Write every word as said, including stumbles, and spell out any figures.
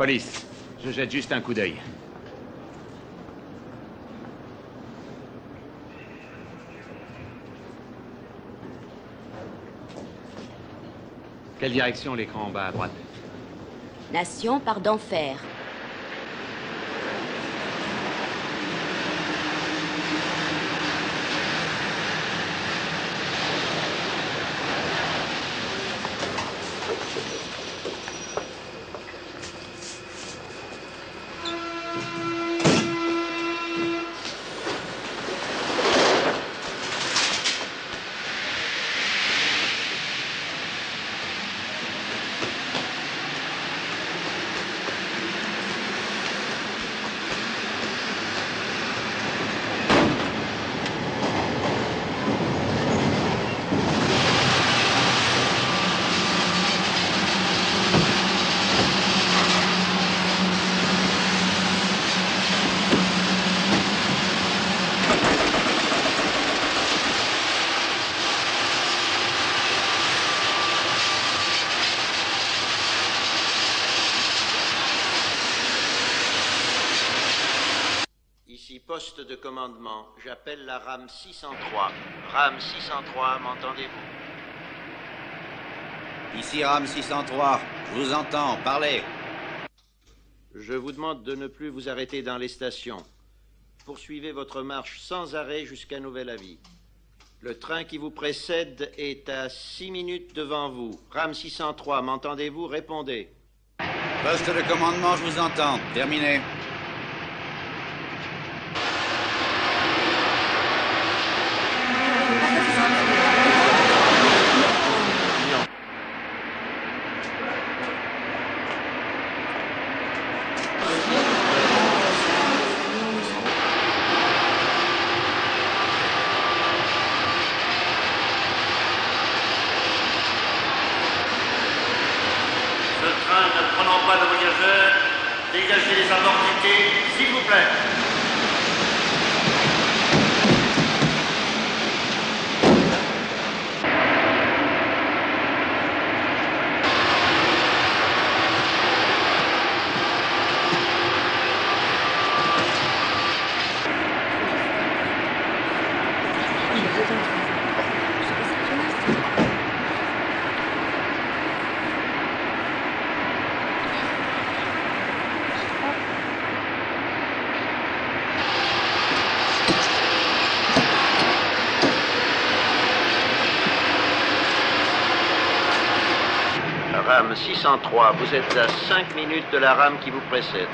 Police, je jette juste un coup d'œil. Quelle direction l'écran en bas à droite? Nation part d'enfer. Poste de commandement, j'appelle la rame six cent trois. Rame six cent trois, m'entendez-vous? Ici rame six cent trois, je vous entends, parlez. Je vous demande de ne plus vous arrêter dans les stations. Poursuivez votre marche sans arrêt jusqu'à nouvel avis. Le train qui vous précède est à six minutes devant vous. Rame six cent trois, m'entendez-vous? Répondez. Poste de commandement, je vous entends. Terminé. Dégagez les amortités, s'il vous plaît. Rame six cent trois, vous êtes à cinq minutes de la rame qui vous précède.